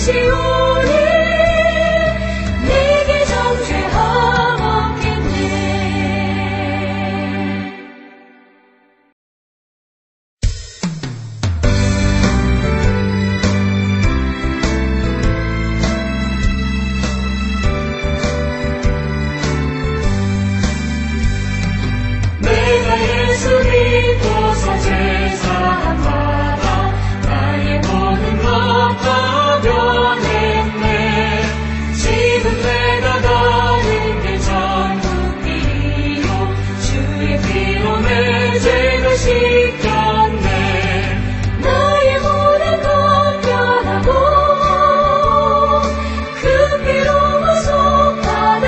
되시오니 내게 정죄함 없겠네. 내가 예수 믿고서 제사함 받아 나의 모든 것 다 변했네. 지금 내가 가는 길 천국 길이요 주의 피로 내 죄를 씻겼네. 나의 모든 것 변하고 그 피로 구속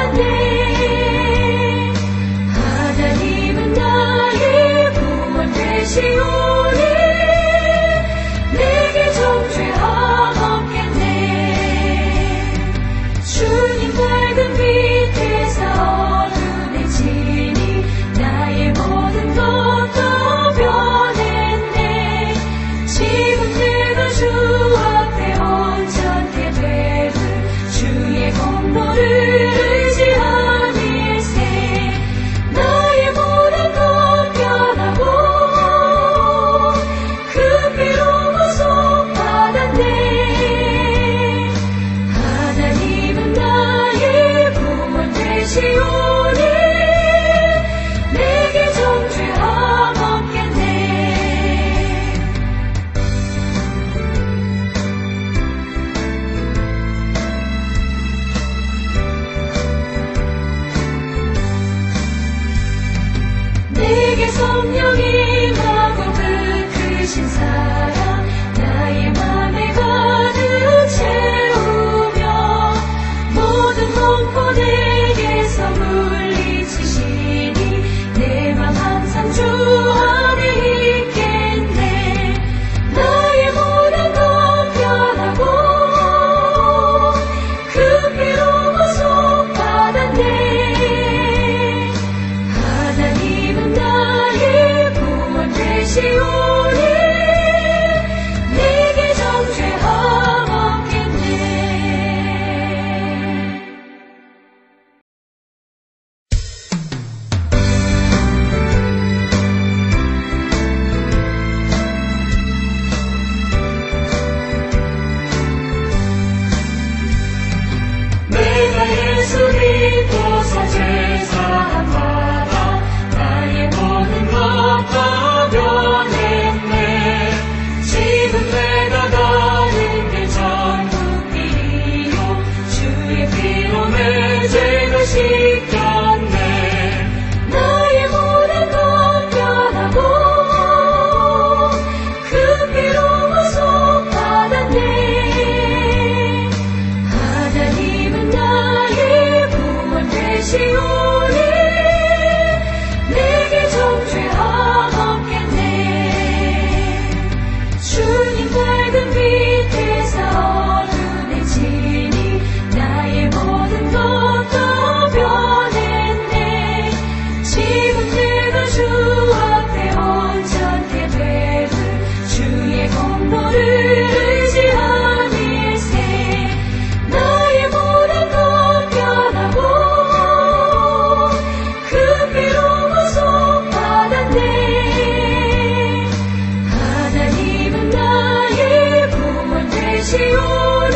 받았네. 하나님은 나의 구원 되시오니 내게 정죄함 없겠네. 주님 밝은 빛에서 어둠에 지니 나의 모든 것 다 변했네. 지금 내가 주 앞에 온전케 되듯 주의 공로를 의지함일세. 나의 모든 것 변하고 그 피로 구속 받았네. 하나님은 나의 구원 되시오니 내게 정죄함 없겠네. 내게 성령이 임하고 그 크신 사랑 나의 맘에 가득 채우며 모든 공포 내게서 물리치시니 내 맘 항상 주 안에 있겠네. 나의 모든 것 변하고 그 피로 구속 받았네. 하나님은 나의 구원 되시오니 내게 정죄함 없겠네. 내가 예수 믿고서 제사함 받아 나의 모든 것 다 변했네. 지금 내가 가는 길 천국 길이요 주의 피로 내 죄를 씻겼네. 나의 모든 것 변하고 그 피로 구속 받았네. 하나님은 나의 구원 되시오니 내게 정죄함 없겠네. 주님 밝은 빛에서 어둠에 지니 나의 모든 것 다 변했네. 지금 내가 주 앞에 온전케 되듯 주의 공로를 의지함일세. 나의 모든 것 변하고 그 피로 구속 받았네. 하나님은 나의 구원 되시오니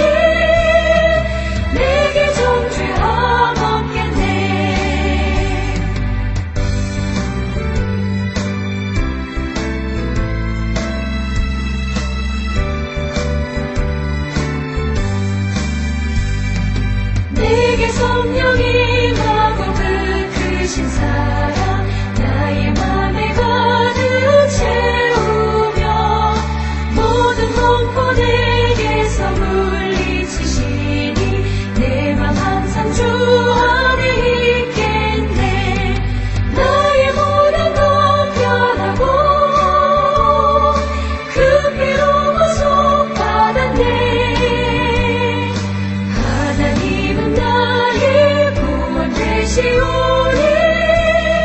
내게 정죄함 없겠네. 내게 성령이 임하고 그 크신 사랑 나의 맘에 가득 채우며 모든 공포 내게서 물리치시니 내 맘 항상 주 안에 있겠네. 나의 모든 것 변하고 그 피로 구속 받았네. 하나님은 나의 구원 되시오니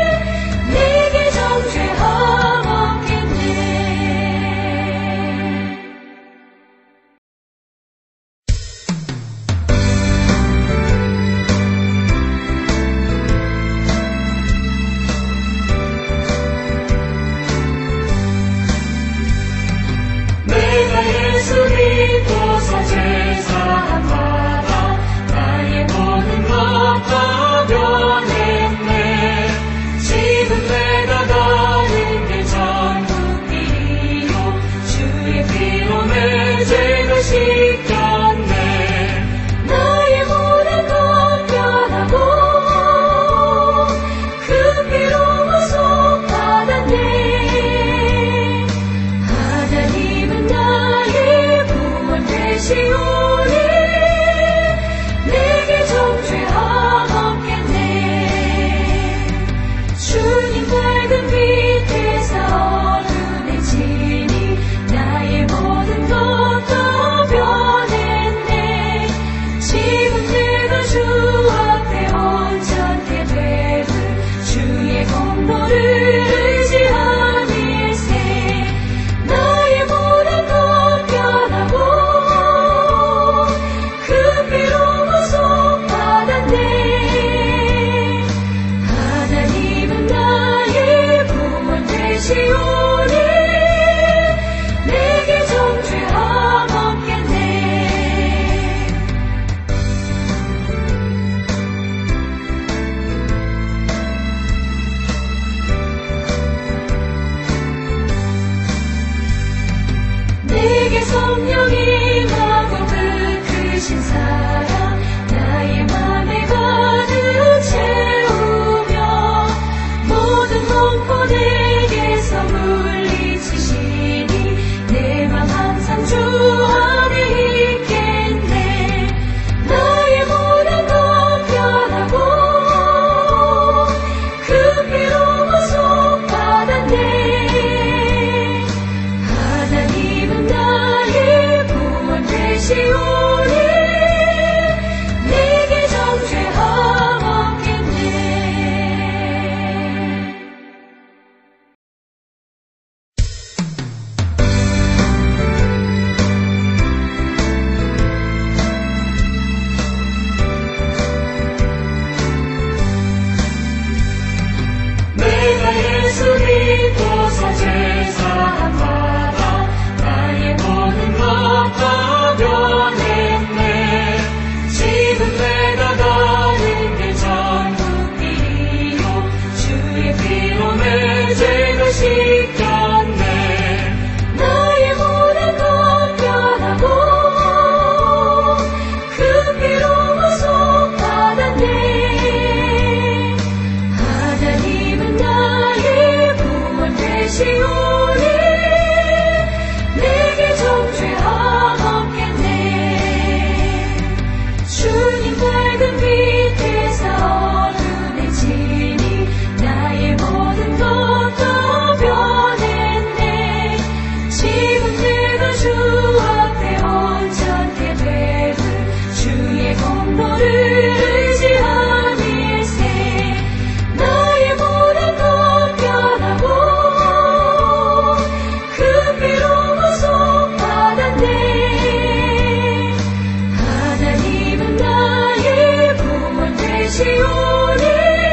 오니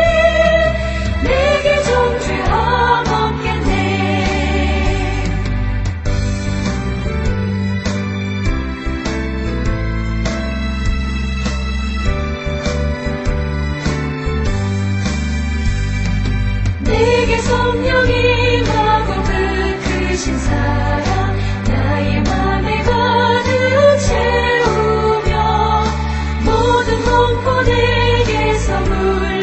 내게 정죄함 없겠네. 내게 성령이 임하고 그 크신 사랑 나의 맘에 가득 채우며 모든 공포 내게서 물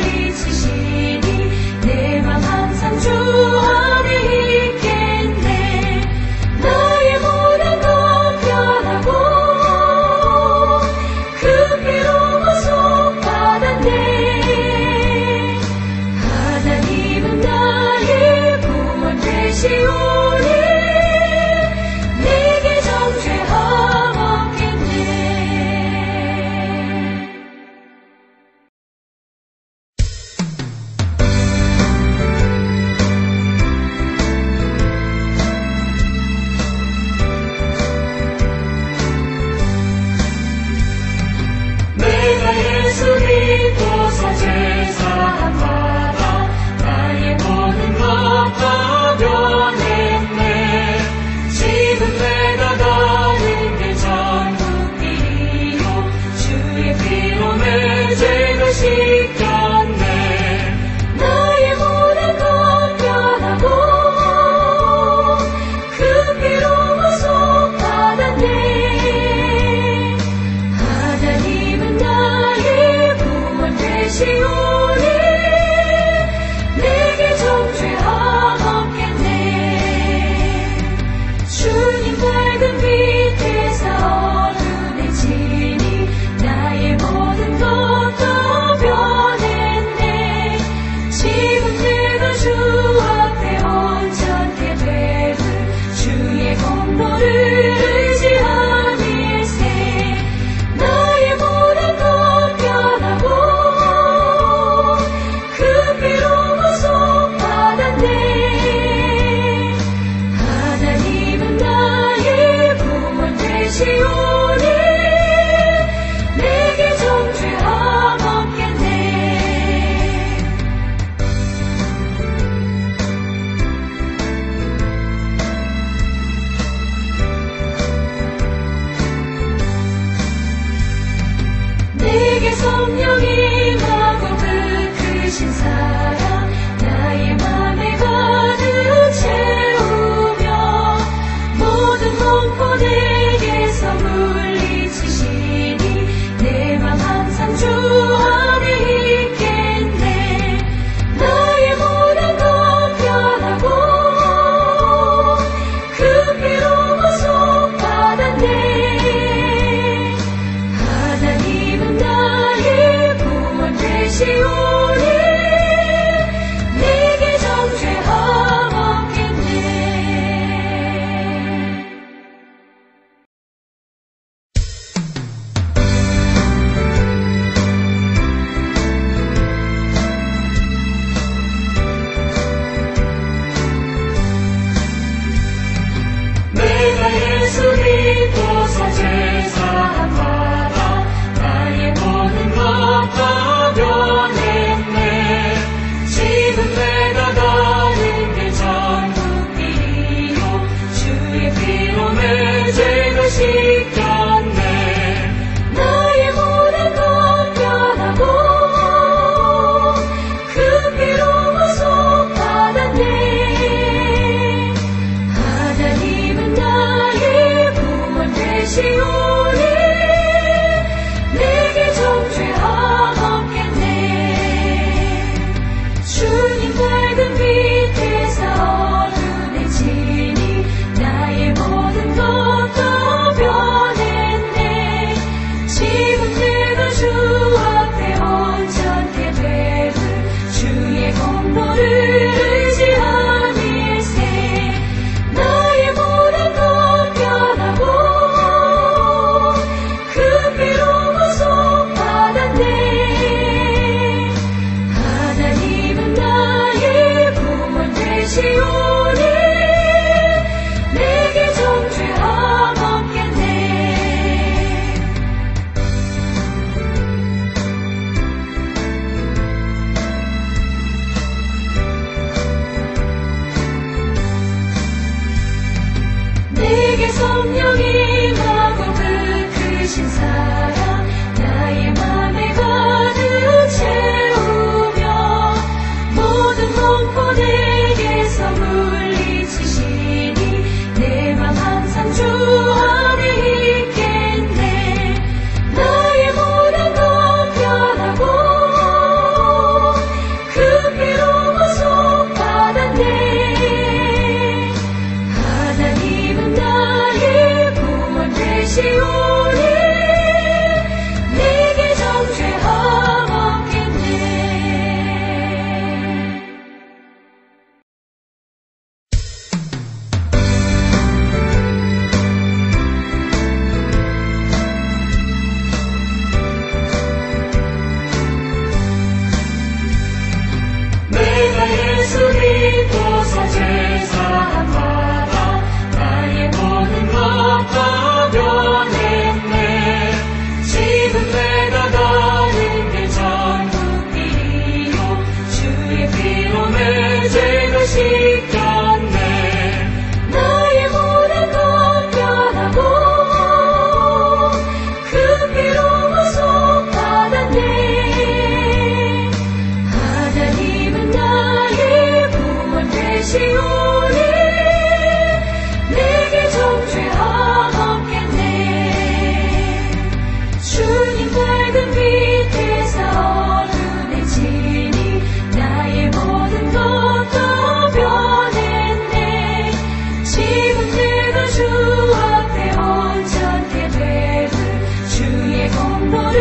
공로를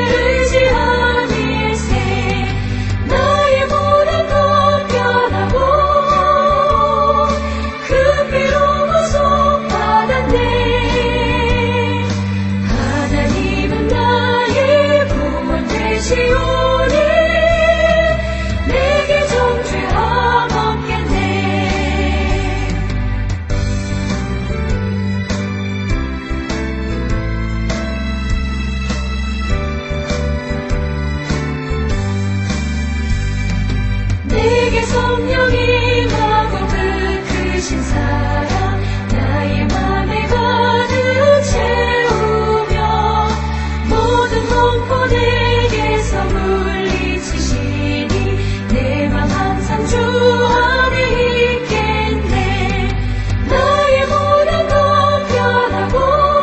의지함일세. 나의 모든 것 변하고 그 피로 구속받았네. 하나님은 나의 구원 되시오니 내게 정죄함 없겠네. 내게 성령이 임하고 그 크신 사랑 나의 맘에 가득 채우며 모든 공포 내게서 물리치시니 내 맘 항상 주 안에 있겠네. 나의 모든 것 변하고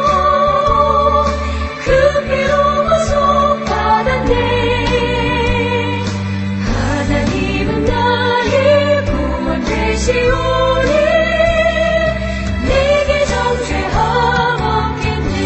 그 피로 구속받았네. 하나님은 나의 구원 되시오니 내게 정죄함 없겠네.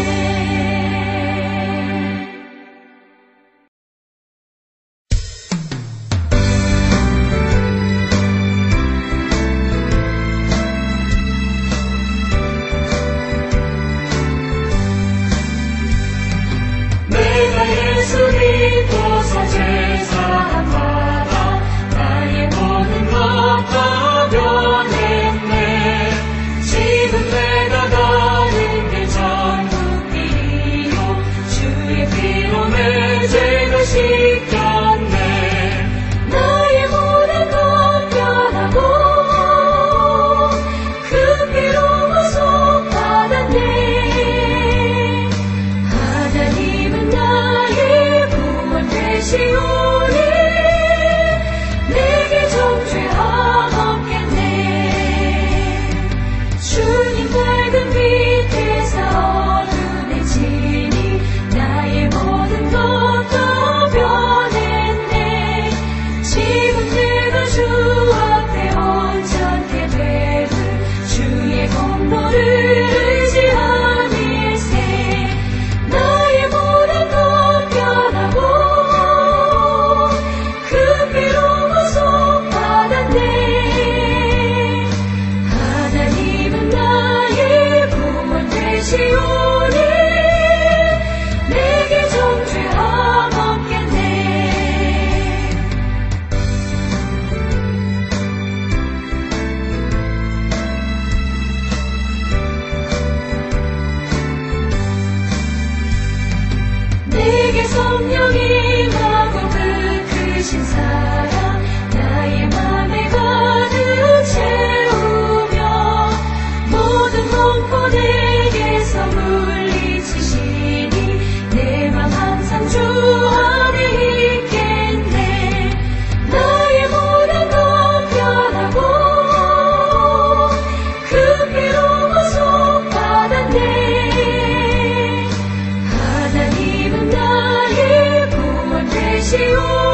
내가 예수 믿고서 제사함 받아 나의 모든 것 다 변했네. 지금 내가 가는 길 천국 길이요 주의 피로 내 죄를 씻겼네. 나의 모든 것 변하고 그 피로 구속받았네. 하나님은 나의 구원 되시오니 내게 정죄함 없겠네. 주님 밝은 빛에서 어두워지니 나의 모든 것 다 변했네. 지금 내가 주 앞에 온전케 되고 주의 공로를 의지함일세. 나의 모든 것 변하고 그 피로 구속받았네. 하나님은 나의 구원 되시오니 내게 정죄함 없겠네. 내게 성령이 임하고 그 크신 사랑 나의 맘에 가득 채우며 모든 공포 내게서 물리치시니 내 맘 항상 주 안에 있겠네. 나의 모든 것 변하고 그 피로 구속받았네. 하나님은 나의 구원 되시오